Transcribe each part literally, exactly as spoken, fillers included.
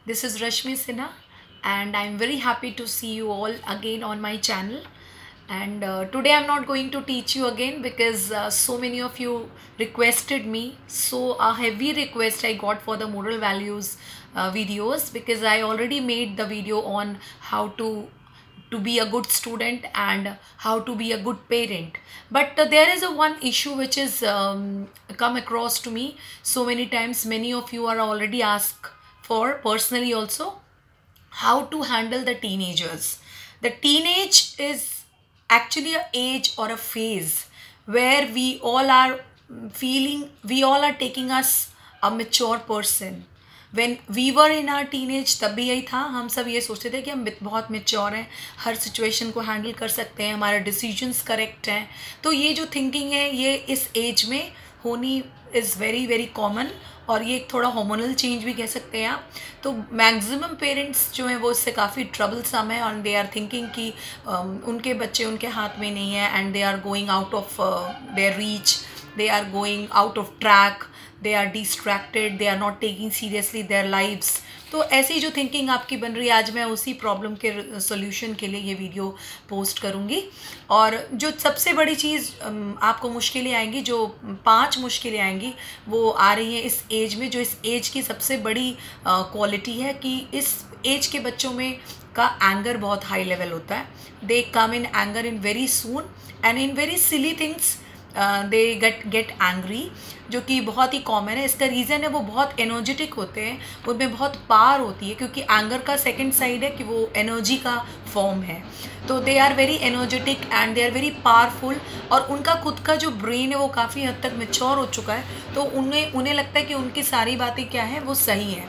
This is Rashmi Sinha, and I'm very happy to see you all again on my channel. And uh, today I'm not going to teach you again because uh, so many of you requested me. So a heavy request I got for the moral values uh, videos, because I already made the video on how to to be a good student and how to be a good parent. But uh, there is a one issue which is um, come across to me so many times. Many of you are already asked for personally also, how to handle the teenagers. The teenage is actually a age or a phase where we all are feeling, we all are taking us a mature person. When we were in our teenage तब भी यही था, हम सब ये सोचते थे कि हम बहुत मेच्योर हैं, हर सिचुएशन को हैंडल कर सकते हैं, हमारे डिसीजंस करेक्ट हैं. तो ये जो थिंकिंग है ये इस एज में होनी इज़ वेरी वेरी कॉमन, और ये थोड़ा हार्मोनल चेंज भी कह सकते हैं आप. तो मैक्सिमम पेरेंट्स जो हैं वो इससे काफ़ी ट्रबलसम है, और दे आर थिंकिंग कि um, उनके बच्चे उनके हाथ में नहीं है, and they are going out of their reach, they are going out of track, they are distracted, they are not taking seriously their lives. तो ऐसी जो थिंकिंग आपकी बन रही है, आज मैं उसी प्रॉब्लम के सॉल्यूशन के लिए ये वीडियो पोस्ट करूँगी. और जो सबसे बड़ी चीज़ आपको मुश्किलें आएंगी, जो पांच मुश्किलें आएंगी, वो आ रही हैं इस एज में. जो इस एज की सबसे बड़ी क्वालिटी है कि इस एज के बच्चों में का एंगर बहुत हाई लेवल होता है. They come in anger in very soon and in very silly things they get get angry, जो कि बहुत ही कॉमन है. इसका रीज़न है वो बहुत एनर्जेटिक होते हैं, उनमें बहुत पावर होती है, क्योंकि एंगर का सेकंड साइड है कि वो एनर्जी का फॉर्म है. तो they are very energetic and they are very powerful, और उनका खुद का जो ब्रेन है वो काफ़ी हद तक मैच्योर हो चुका है. तो उन्हें उन्हें लगता है कि उनकी सारी बातें क्या हैं वो सही हैं.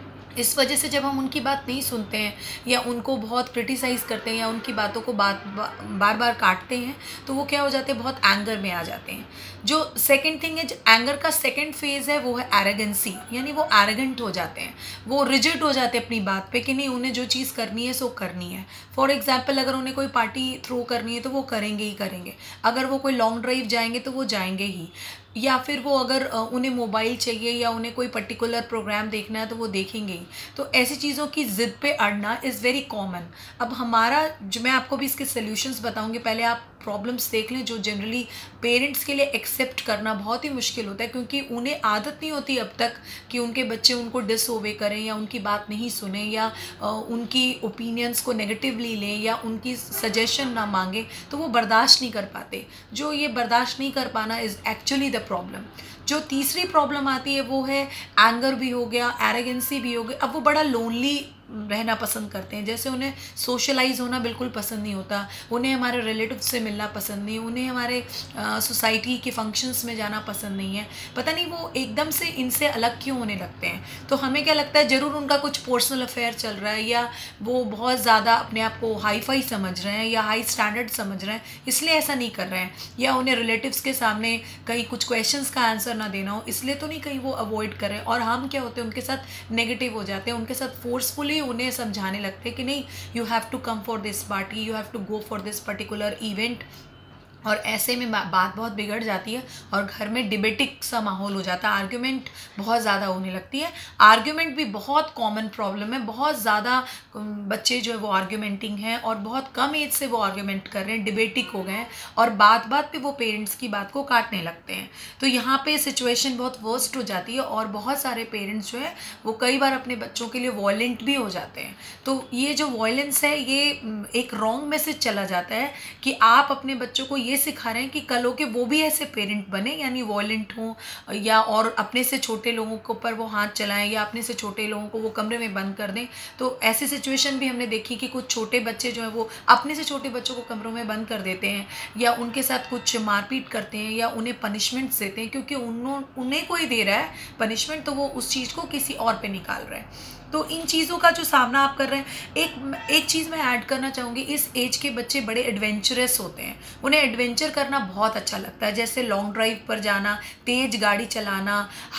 इस वजह से जब हम उनकी बात नहीं सुनते हैं या उनको बहुत क्रिटिसाइज़ करते हैं या उनकी बातों को बात बार बार काटते हैं, तो वो क्या हो जाते हैं, बहुत एंगर में आ जाते हैं. जो सेकंड थिंग है, जो एंगर का सेकंड फेज़ है, वो है एरोगेंसी, यानी वो एरोगेंट हो जाते हैं, वो रिजिड हो जाते हैं अपनी बात पे कि नहीं, उन्हें जो चीज़ करनी है सो करनी है. फॉर एग्जाम्पल, अगर उन्हें कोई पार्टी थ्रो करनी है तो वो करेंगे ही करेंगे. अगर वो कोई लॉन्ग ड्राइव जाएंगे तो वो जाएंगे ही. या फिर वो अगर उन्हें मोबाइल चाहिए या उन्हें कोई पर्टिकुलर प्रोग्राम देखना है तो वो देखेंगे ही. तो ऐसी चीज़ों की ज़िद पे अड़ना इज़ वेरी कॉमन. अब हमारा जो, मैं आपको भी इसके सॉल्यूशंस बताऊंगी, पहले आप प्रॉब्लम्स देख लें जो जनरली पेरेंट्स के लिए एक्सेप्ट करना बहुत ही मुश्किल होता है, क्योंकि उन्हें आदत नहीं होती अब तक कि उनके बच्चे उनको डिसओबे करें या उनकी बात नहीं सुने या उनकी ओपिनियंस को नेगेटिवली लें या उनकी सजेशन ना मांगे, तो वो बर्दाश्त नहीं कर पाते. जो ये बर्दाश्त नहीं कर पाना इज़ एक्चुअली द प्रॉब्लम. जो तीसरी प्रॉब्लम आती है वो है एंगर भी हो गया, एरोगेंसी भी हो गई. अब वो बड़ा लोनली रहना पसंद करते हैं, जैसे उन्हें सोशलाइज होना बिल्कुल पसंद नहीं होता, उन्हें हमारे रिलेटिव से मिलना पसंद नहीं, उन्हें हमारे सोसाइटी के फंक्शंस में जाना पसंद नहीं है. पता नहीं वो एकदम से इनसे अलग क्यों होने लगते हैं. तो हमें क्या लगता है, ज़रूर उनका कुछ पर्सनल अफेयर चल रहा है, या वो बहुत ज़्यादा अपने आप को हाई फाई समझ रहे हैं या हाई स्टैंडर्ड समझ रहे हैं, इसलिए ऐसा नहीं कर रहे हैं. या उन्हें रिलेटिव्स के सामने कहीं कुछ क्वेश्चंस का आंसर ना देना हो, इसलिए तो नहीं कहीं वो अवॉइड करें. और हम क्या होते हैं, उनके साथ नेगेटिव हो जाते हैं, उनके साथ फोर्सफुली उन्हें समझाने लगते हैं कि नहीं, you have to come for this party, you have to go for this particular event. और ऐसे में बात बहुत बिगड़ जाती है और घर में डिबेटिक सा माहौल हो जाता है, आर्ग्यूमेंट बहुत ज़्यादा होने लगती है. आर्ग्यूमेंट भी बहुत कॉमन प्रॉब्लम है, बहुत ज़्यादा बच्चे जो है वो आर्ग्यूमेंटिंग हैं और बहुत कम एज से वो आर्ग्यूमेंट कर रहे हैं, डिबेटिक हो गए हैं, और बात बात पे वो पेरेंट्स की बात को काटने लगते हैं. तो यहाँ पे सिचुएशन बहुत वर्स्ट हो जाती है, और बहुत सारे पेरेंट्स जो है वो कई बार अपने बच्चों के लिए वॉयलेंट भी हो जाते हैं. तो ये जो वॉयलेंस है, ये एक रॉन्ग मैसेज चला जाता है कि आप अपने बच्चों को ये सिखा रहे हैं कि कल के वो भी ऐसे पेरेंट बने, यानी वॉयलेंट हों, या और अपने से छोटे लोगों के ऊपर वो हाथ चलाएं, या अपने से छोटे लोगों को वो कमरे में बंद कर दें. तो ऐसी सिचुएशन भी हमने देखी कि कुछ छोटे बच्चे जो हैं वो अपने से छोटे बच्चों को कमरों में बंद कर देते हैं, या उनके साथ कुछ मारपीट करते हैं, या उन्हें पनिशमेंट्स देते हैं, क्योंकि उन्हों उन्हें कोई दे रहा है पनिशमेंट, तो वो उस चीज़ को किसी और पे निकाल रहे हैं. तो इन चीज़ों का जो सामना आप कर रहे हैं, एक एक चीज़ मैं ऐड करना चाहूँगी, इस एज के बच्चे बड़े एडवेंचरस होते हैं, उन्हें एडवेंचर करना बहुत अच्छा लगता है, जैसे लॉन्ग ड्राइव पर जाना, तेज़ गाड़ी चलाना,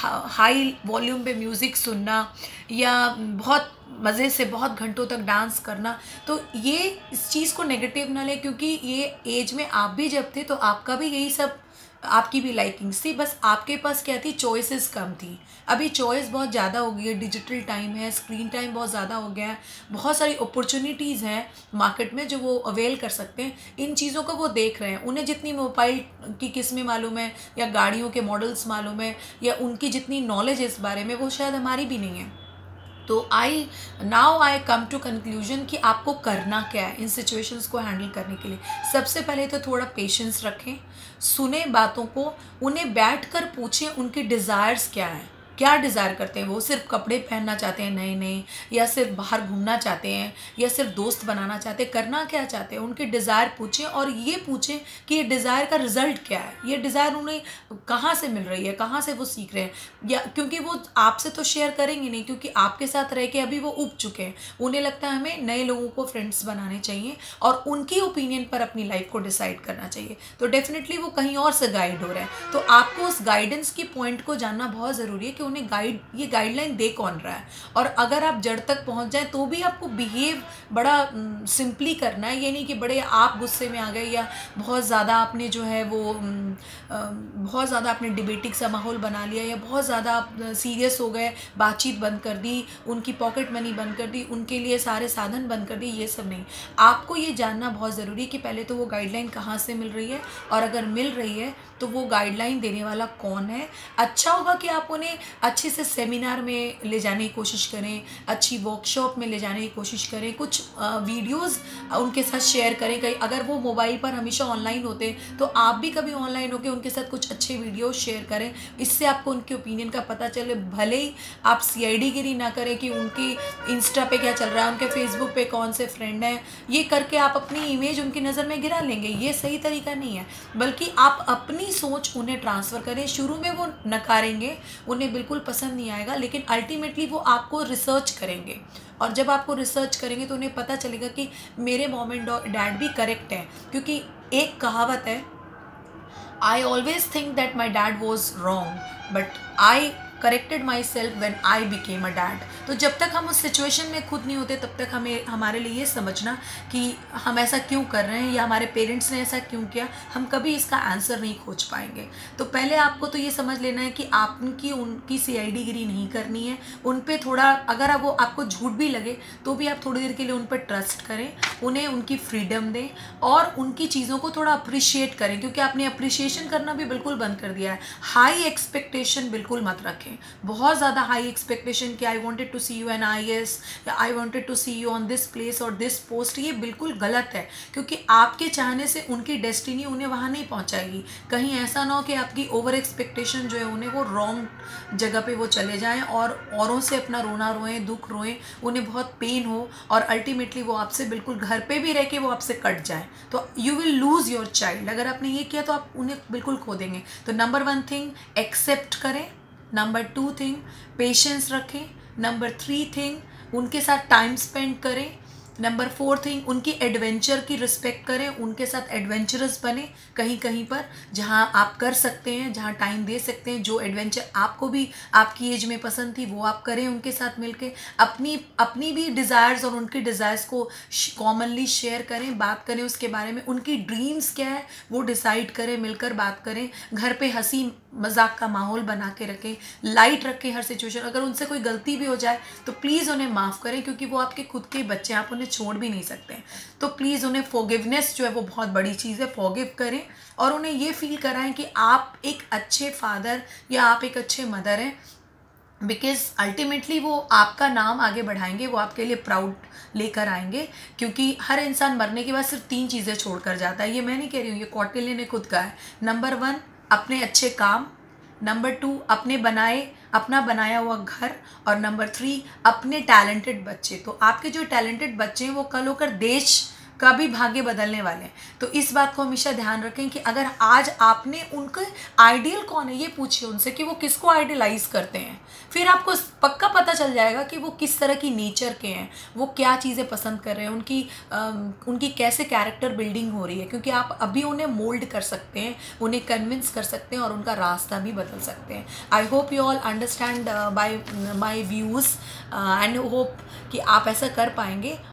हाई वॉल्यूम पे म्यूज़िक सुनना, या बहुत मज़े से बहुत घंटों तक डांस करना. तो ये इस चीज़ को नेगेटिव ना ले, क्योंकि ये एज में आप भी जब थे तो आपका भी यही सब आपकी भी लाइकिंग्स थी, बस आपके पास क्या थी, चॉइसेस कम थी। अभी चॉइस बहुत ज़्यादा हो गई है, डिजिटल टाइम है, स्क्रीन टाइम बहुत ज़्यादा हो गया है, बहुत सारी अपॉर्चुनिटीज़ हैं मार्केट में जो वो अवेल कर सकते हैं। इन चीज़ों को वो देख रहे हैं। उन्हें जितनी मोबाइल की किस्में मालूम है या गाड़ियों के मॉडल्स मालूम है या उनकी जितनी नॉलेज है इस बारे में, वो शायद हमारी भी नहीं है। तो I now I come to conclusion कि आपको करना क्या है इन सिचुएशंस को हैंडल करने के लिए। सबसे पहले तो थोड़ा पेशेंस रखें, सुने बातों को, उन्हें बैठ कर पूछें उनके डिज़ायर्स क्या हैं, क्या डिज़ायर करते हैं। वो सिर्फ कपड़े पहनना चाहते हैं नए नए, या सिर्फ बाहर घूमना चाहते हैं, या सिर्फ दोस्त बनाना चाहते हैं, करना क्या चाहते हैं, उनके डिज़ायर पूछें। और ये पूछें कि ये डिज़ायर का रिजल्ट क्या है, ये डिज़ायर उन्हें कहाँ से मिल रही है, कहाँ से वो सीख रहे हैं। या क्योंकि वो आपसे तो शेयर करेंगे नहीं, क्योंकि आपके साथ रह के अभी वो उब चुके हैं। उन्हें लगता है हमें नए लोगों को फ्रेंड्स बनाने चाहिए और उनकी ओपिनियन पर अपनी लाइफ को डिसाइड करना चाहिए। तो डेफिनेटली वो कहीं और से गाइड हो रहे हैं। तो आपको उस गाइडेंस की पॉइंट को जानना बहुत ज़रूरी है कि उन्हें गाइड ये गाइडलाइन दे कौन रहा है। और अगर आप जड़ तक पहुंच जाए तो भी आपको बिहेव बड़ा सिंपली करना है। ये नहीं कि बड़े आप गुस्से में आ गए या बहुत ज़्यादा आपने जो है वो न, बहुत ज़्यादा आपने डिबेटिंग सा माहौल बना लिया या बहुत ज़्यादा आप सीरियस हो गए, बातचीत बंद कर दी, उनकी पॉकेट मनी बंद कर दी, उनके लिए सारे साधन बंद कर दिए। ये सब नहीं। आपको ये जानना बहुत ज़रूरी है कि पहले तो वो गाइडलाइन कहाँ से मिल रही है, और अगर मिल रही है तो वो गाइडलाइन देने वाला कौन है। अच्छा होगा कि आप उन्हें अच्छे से सेमिनार में ले जाने की कोशिश करें, अच्छी वर्कशॉप में ले जाने की कोशिश करें, कुछ वीडियोस उनके साथ शेयर करें। कहीं अगर वो मोबाइल पर हमेशा ऑनलाइन होते तो आप भी कभी ऑनलाइन होकर उनके साथ कुछ अच्छे वीडियोस शेयर करें। इससे आपको उनके ओपिनियन का पता चले। भले ही आप सी आई डी गिरी ना करें कि उनकी इंस्टा पे क्या चल रहा है, उनके फेसबुक पे कौन से फ्रेंड हैं, ये करके आप अपनी इमेज उनकी नज़र में गिरा लेंगे। ये सही तरीका नहीं है। बल्कि आप अपनी सोच उन्हें ट्रांसफ़र करें। शुरू में वो नकारेंगे, उन्हें बिल्कुल पसंद नहीं आएगा, लेकिन अल्टीमेटली वो आपको रिसर्च करेंगे। और जब आपको रिसर्च करेंगे तो उन्हें पता चलेगा कि मेरे मॉम एंड डैड भी करेक्ट हैं। क्योंकि एक कहावत है, I always think that my dad was wrong but I corrected myself when I became a dad. तो जब तक हम उस सिचुएशन में खुद नहीं होते तब तक हमें हमारे लिए ये समझना कि हम ऐसा क्यों कर रहे हैं या हमारे पेरेंट्स ने ऐसा क्यों किया, हम कभी इसका आंसर नहीं खोज पाएंगे। तो पहले आपको तो ये समझ लेना है कि आपकी उनकी सी आई डी गिरी नहीं करनी है। उन पर थोड़ा, अगर वो आपको झूठ भी लगे तो भी आप थोड़ी देर के लिए उन पर ट्रस्ट करें, उन्हें उनकी फ्रीडम दें और उनकी चीज़ों को थोड़ा अप्रिशिएट करें। क्योंकि आपने अप्रिशिएशन करना भी बिल्कुल बंद कर दिया है। हाई एक्सपेक्टेशन बिल्कुल मत रखें। बहुत ज़्यादा हाई एक्सपेक्टेशन कि I wanted to see you N I S या I wanted to see you on this place और दिस पोस्ट, ये बिल्कुल गलत है। क्योंकि आपके चाहने से उनकी डेस्टिनी उन्हें वहाँ नहीं पहुँचाएगी। कहीं ऐसा ना हो कि आपकी ओवर एक्सपेक्टेशन जो है उन्हें वो रॉन्ग जगह पे वो चले जाएं और औरों से अपना रोना रोएं, दुख रोएं, उन्हें बहुत पेन हो और अल्टीमेटली वो आपसे बिल्कुल घर पे भी रह के वो आपसे कट जाएं। तो you will lose your child. अगर आपने ये किया तो आप उन्हें बिल्कुल खो देंगे। तो नंबर वन थिंग, एक्सेप्ट करें। नंबर टू थिंग, पेशेंस रखें। नंबर थ्री थिंग, उनके साथ टाइम स्पेंड करें। नंबर फोर थिंग, उनकी एडवेंचर की रिस्पेक्ट करें, उनके साथ एडवेंचरस बने कहीं कहीं पर जहां आप कर सकते हैं, जहां टाइम दे सकते हैं। जो एडवेंचर आपको भी आपकी एज में पसंद थी वो आप करें उनके साथ मिलके। अपनी अपनी भी डिज़ायर्स और उनकी डिज़ायर्स को कॉमनली शेयर करें, बात करें उसके बारे में। उनकी ड्रीम्स क्या है वो डिसाइड करें, मिलकर बात करें। घर पे हंसी मजाक का माहौल बना के रखें, लाइट रखें हर सिचुएशन। अगर उनसे कोई गलती भी हो जाए तो प्लीज़ उन्हें माफ़ करें, क्योंकि वो आपके खुद के बच्चे हैं, आप उन्हें छोड़ भी नहीं सकते। तो प्लीज़ उन्हें फॉरगिवनेस जो है वो बहुत बड़ी चीज़ है, फॉरगिव करें और उन्हें ये फील कराएं कि आप एक अच्छे फादर या आप एक अच्छे मदर हैं। बिकॉज अल्टीमेटली वो आपका नाम आगे बढ़ाएंगे, वो आपके लिए प्राउड लेकर आएंगे। क्योंकि हर इंसान मरने के बाद सिर्फ तीन चीज़ें छोड़ कर जाता है। ये मैं नहीं कह रही हूँ, ये कौटिल्य ने खुद कहा है। नंबर वन, अपने अच्छे काम। नंबर टू, अपने बनाए अपना बनाया हुआ घर। और नंबर थ्री, अपने टैलेंटेड बच्चे। तो आपके जो टैलेंटेड बच्चे हैं वो कल होकर देश का भी भाग्य बदलने वाले हैं। तो इस बात को हमेशा ध्यान रखें कि अगर आज आपने उनका आइडियल कौन है ये पूछिए उनसे कि वो किसको आइडियलाइज करते हैं। फिर आपको पक्का पता चल जाएगा कि वो किस तरह की नेचर के हैं, वो क्या चीज़ें पसंद कर रहे हैं, उनकी आ, उनकी कैसे कैरेक्टर बिल्डिंग हो रही है। क्योंकि आप अभी उन्हें मोल्ड कर सकते हैं, उन्हें कन्विंस कर सकते हैं और उनका रास्ता भी बदल सकते हैं। I hope you all understand by my views and hope कि आप ऐसा कर पाएंगे।